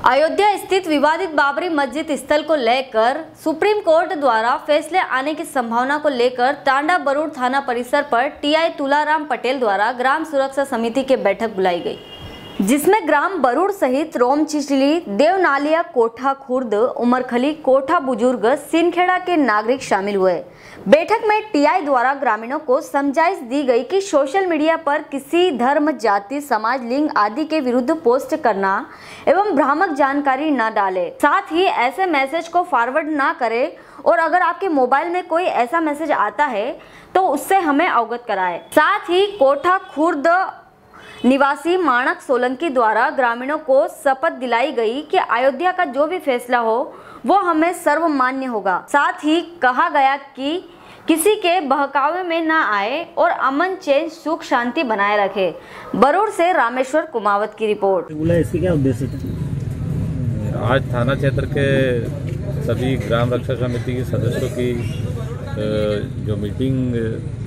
अयोध्या स्थित विवादित बाबरी मस्जिद स्थल को लेकर सुप्रीम कोर्ट द्वारा फैसले आने की संभावना को लेकर टांडा बरूड थाना परिसर पर टीआई तुलाराम पटेल द्वारा ग्राम सुरक्षा समिति की बैठक बुलाई गई, जिसमें ग्राम बरूड सहित रोम चिचली, देवनालिया, कोठा खुर्द, उमरखली, कोठा बुजुर्ग, सिनखेड़ा के नागरिक शामिल हुए। बैठक में टीआई द्वारा ग्रामीणों को समझाइश दी गई कि सोशल मीडिया पर किसी धर्म, जाति, समाज, लिंग आदि के विरुद्ध पोस्ट करना एवं भ्रामक जानकारी न डालें। साथ ही ऐसे मैसेज को फॉरवर्ड ना करें और अगर आपके मोबाइल में कोई ऐसा मैसेज आता है तो उससे हमें अवगत कराएं। साथ ही कोठा खुर्द निवासी माणक सोलंकी द्वारा ग्रामीणों को शपथ दिलाई गई कि अयोध्या का जो भी फैसला हो वो हमें सर्वमान्य होगा। साथ ही कहा गया कि किसी के बहकावे में न आए और अमन, चैन, सुख, शांति बनाए रखे। बरूड से रामेश्वर कुमावत की रिपोर्ट। इसकी क्या उद्देश्य था? आज थाना क्षेत्र के सभी ग्राम रक्षा समिति के सदस्यों की जो मीटिंग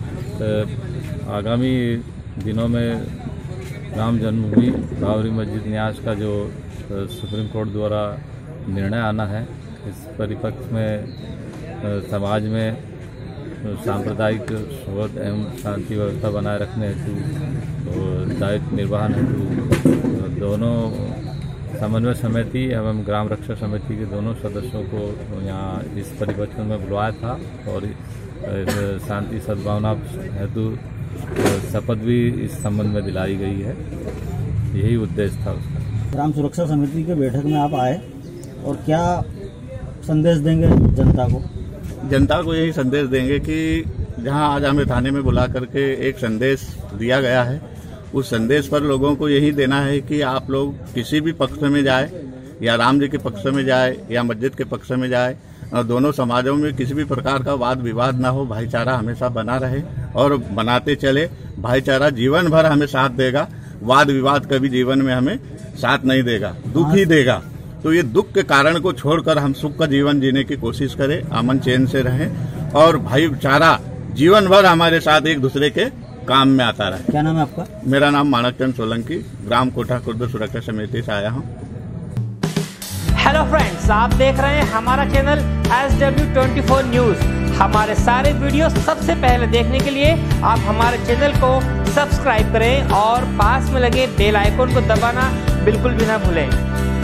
आगामी दिनों में राम जन्मभूमि बाबरी मस्जिद न्यास का जो सुप्रीम कोर्ट द्वारा निर्णय आना है, इस परिप्रेक्ष्य में समाज में सांप्रदायिक सौहार्द एवं शांति व्यवस्था बनाए रखने हेतु दायित्व निर्वहन हेतु दोनों समन्वय समिति एवं ग्राम रक्षा समिति के दोनों सदस्यों को यहाँ इस परिप्रेक्ष्य में बुलाया था और शांति सद्भावना हेतु शपथ भी इस संबंध में दिलाई गई है। यही उद्देश्य था उसका। ग्राम सुरक्षा समिति के बैठक में आप आए और क्या संदेश देंगे जनता को? जनता को यही संदेश देंगे कि जहां आज हमें थाने में बुला करके एक संदेश दिया गया है, उस संदेश पर लोगों को यही देना है कि आप लोग किसी भी पक्ष में जाए, या राम जी के पक्ष में जाए या मस्जिद के पक्ष में जाए, दोनों समाजों में किसी भी प्रकार का वाद विवाद ना हो, भाईचारा हमेशा बना रहे और बनाते चले। भाईचारा जीवन भर हमें साथ देगा, वाद विवाद कभी जीवन में हमें साथ नहीं देगा, दुख ही देगा। तो ये दुख के कारण को छोड़कर हम सुख का जीवन जीने की कोशिश करें, अमन चैन से रहें और भाईचारा जीवन भर हमारे साथ एक दूसरे के काम में आता रहे। क्या नाम है आपका? मेरा नाम माणक चंद सोलंकी, ग्राम कोठा खुर्द सुरक्षा समिति से आया हूँ। हेलो फ्रेंड्स, आप देख रहे हैं हमारा चैनल SW24 न्यूज। हमारे सारे वीडियो सबसे पहले देखने के लिए आप हमारे चैनल को सब्सक्राइब करें और पास में लगे बेल आइकन को दबाना बिल्कुल भी ना भूलें।